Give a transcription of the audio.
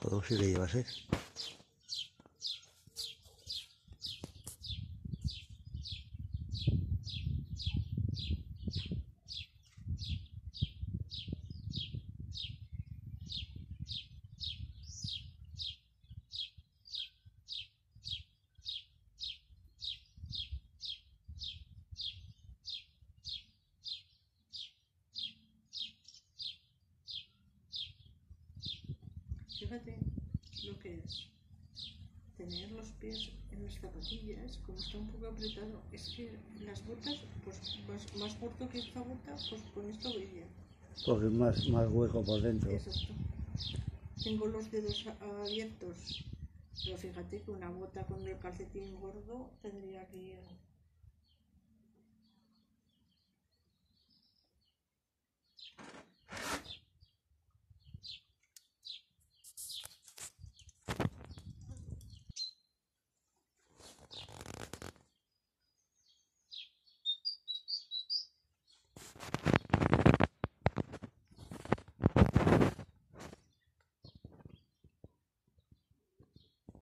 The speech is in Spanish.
Pues sí que lleva 6. Fíjate lo que es tener los pies en las zapatillas, como está un poco apretado, es que las botas, pues más corto que esta bota, pues con esto voy bien. Porque es más hueco por dentro. Exacto. Tengo los dedos abiertos, pero fíjate que una bota con el calcetín gordo tendría que ir.